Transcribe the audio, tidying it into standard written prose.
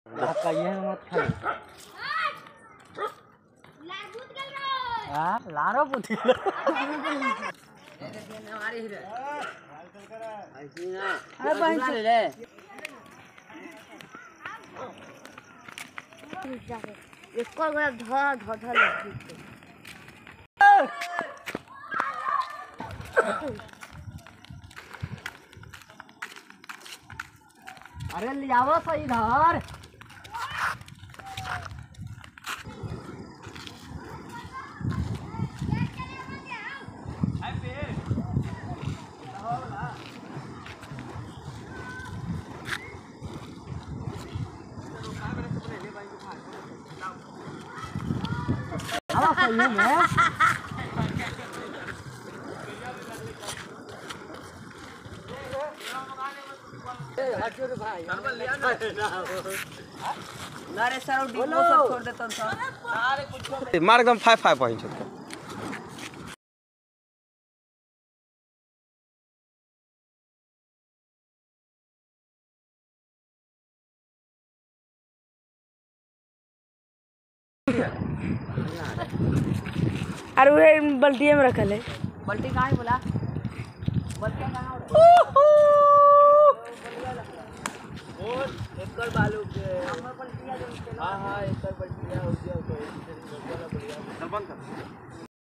कहिए मत खाई हां लारो पुती हमारी हीरे ऐसी ना अरे भाई ले ले इसको बड़ा धो धो धो ले अरे ले आओ तो इधर आवाज सही है मार एकदम 5 पॉइंट अरे वो बल्टी में रखल है बल्टी कहाँ है बोला बल्टी कहाँ एकड़ बालू के हां हां एकड़ बल्टिया हो गया तो चल बंद कर